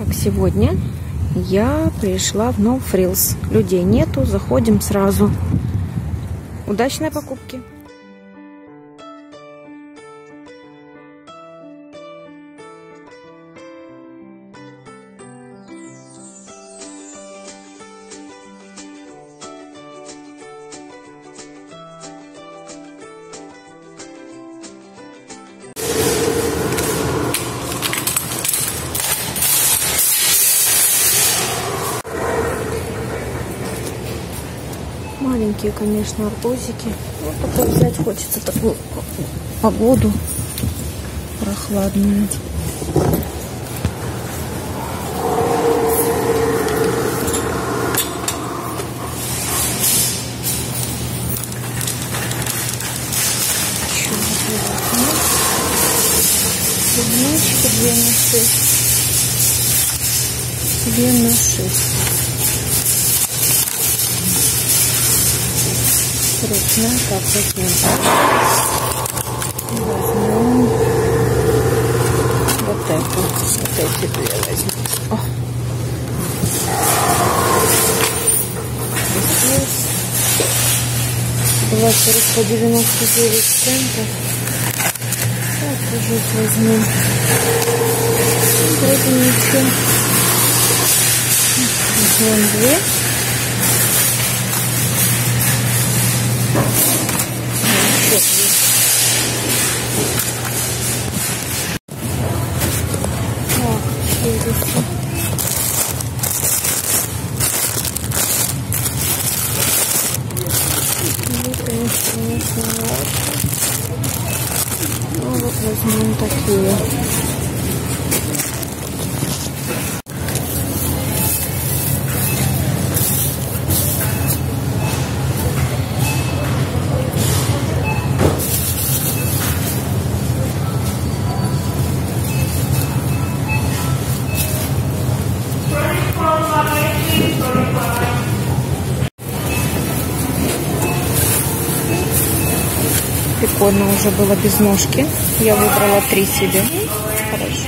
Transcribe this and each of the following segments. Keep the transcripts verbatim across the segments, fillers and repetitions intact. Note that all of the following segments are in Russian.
Так, сегодня я пришла в No Frills. Людей нету, заходим сразу. Удачной покупки! Маленькие, конечно, арбузики. Вот такой взять хочется, такую погоду прохладную. Еще клубнички две на шесть. Две на шесть. Ручная, как возьмем. Возьмем вот эту. Вот эти две возьмем. О. Здесь два сорок по девяносто девять центов. Так, уже возьмем. Возьмем еще. Возьмем две. Ну вот возьмем такие. Прикольно уже было без ножки. Я выбрала три себе. Хорошо.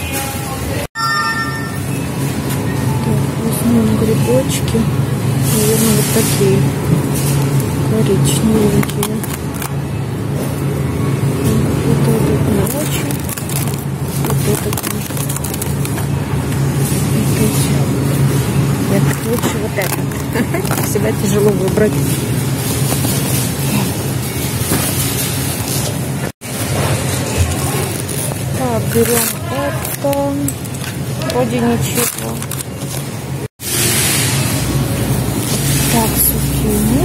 Так, возьмем грибочки. Наверное, вот такие. Коричневенькие. Вот этот мелочи. Вот этот тоже. Нет, лучше вот этот. Всегда тяжело выбрать. Берем это, вроде ничего. Так, сухие.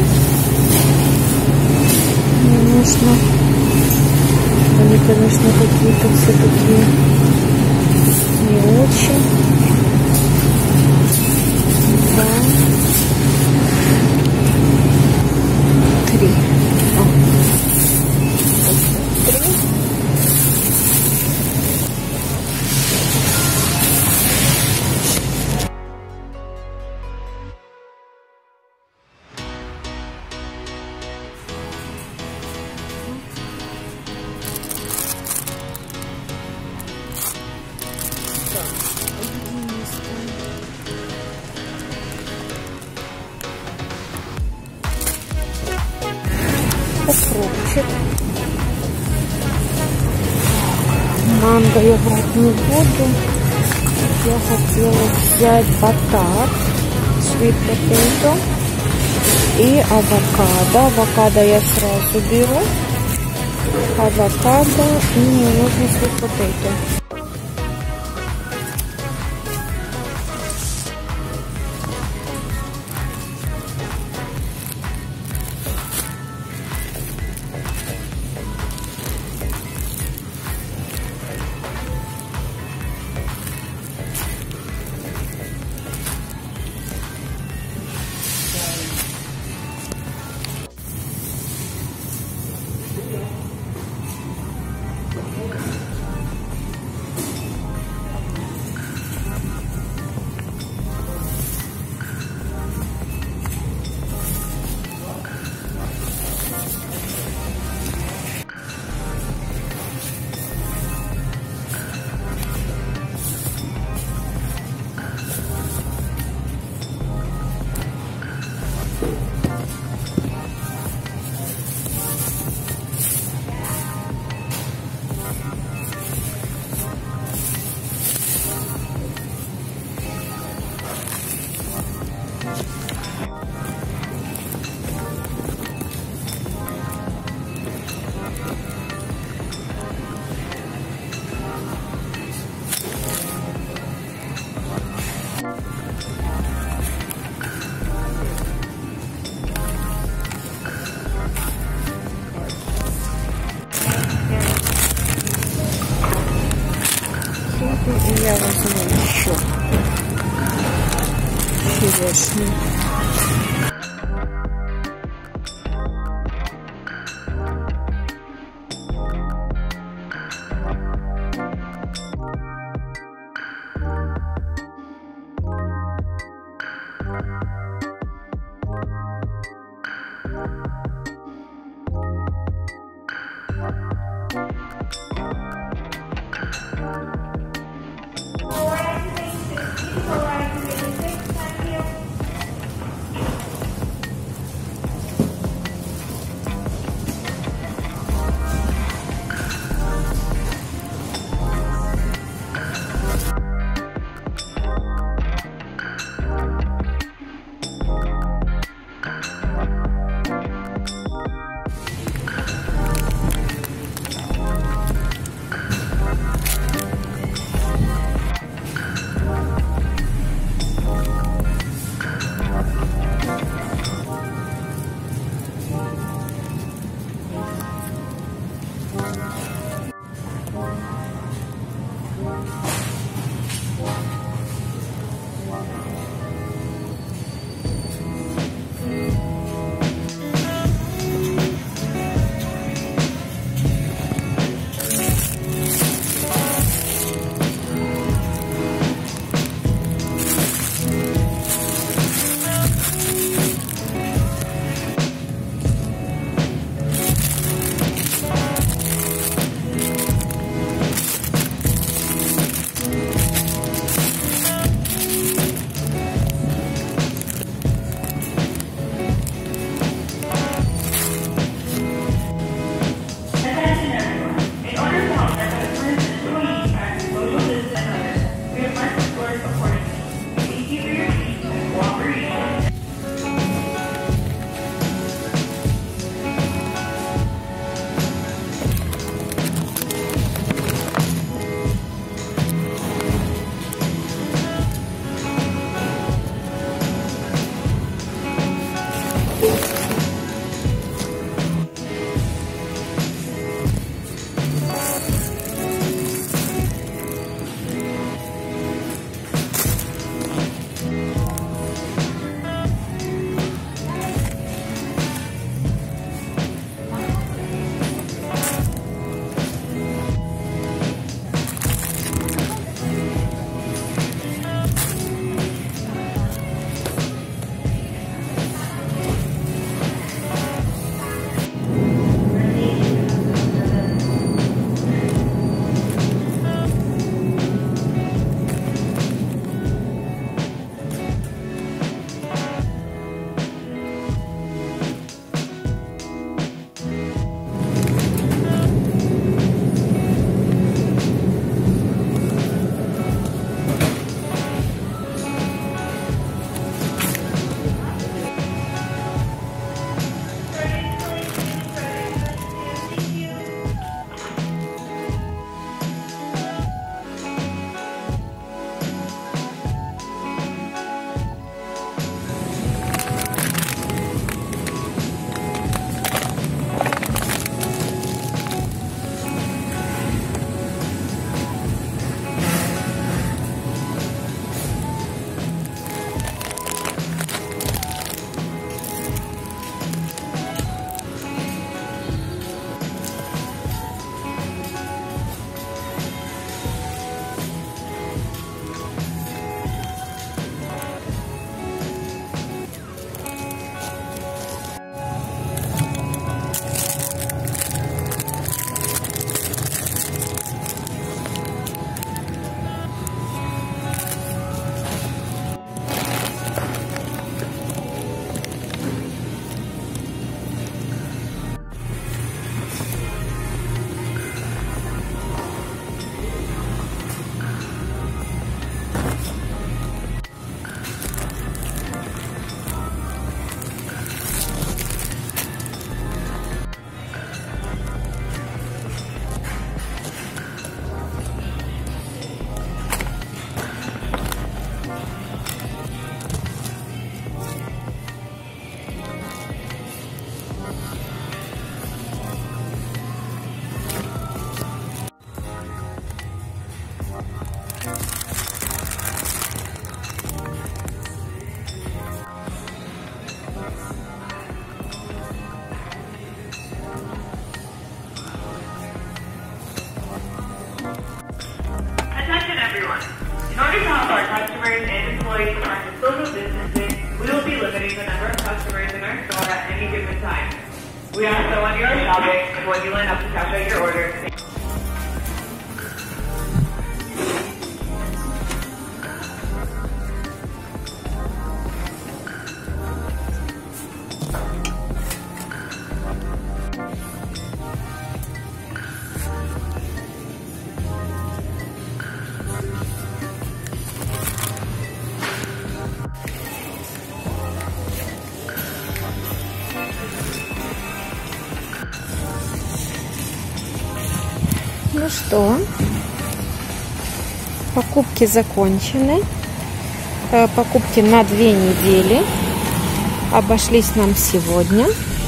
Мне нужно. Они, конечно, какие-то все такие не очень. Два. Три. О. Три. Укропчик. Манго я брать не буду. Я хотела взять батат, sweet potato и авокадо. Авокадо я сразу беру. Авокадо и мне нужно sweet potato. роскошный. We also on your shopping, when you line up to cash out your order. Ну что, покупки закончены. Покупки на две недели. Обошлись нам сегодня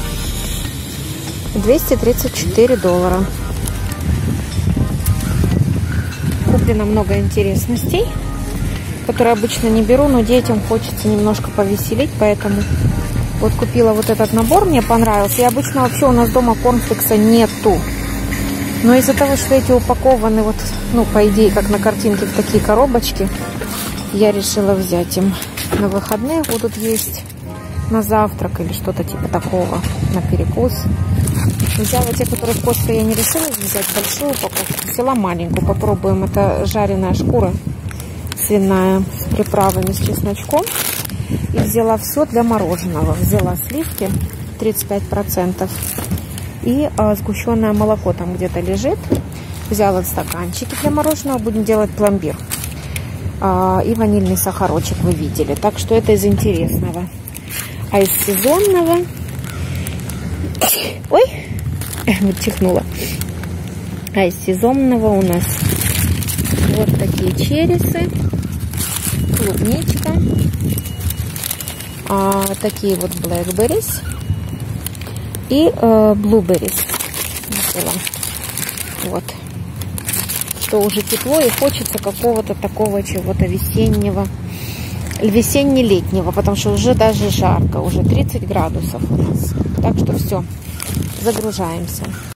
двести тридцать четыре доллара. Куплено много интересностей, которые обычно не беру, но детям хочется немножко повеселить, поэтому вот купила вот этот набор, мне понравился. И обычно вообще у нас дома корнфлекса нету. Но из-за того, что эти упакованы, вот, ну, по идее, как на картинке, в такие коробочки, я решила взять им. На выходные будут есть на завтрак или что-то типа такого, на перекус. Взяла те, которые в Костко я не решила взять большую упаковку, взяла маленькую. Попробуем. Это жареная шкура свиная с приправами, с чесночком. И взяла все для мороженого. Взяла сливки тридцать пять процентов. И а, сгущенное молоко там где-то лежит. Взяла стаканчики для мороженого. Будем делать пломбир. А, и ванильный сахарочек вы видели. Так что это из интересного. А из сезонного... Ой! Вот чихнула. А из сезонного у нас вот такие черрисы. Клубничка. А, такие вот blackberries. И э, blueberries. Вот. Что уже тепло и хочется какого-то такого чего-то весеннего, весенне-летнего, потому что уже даже жарко, уже тридцать градусов у нас. Так что все, загружаемся.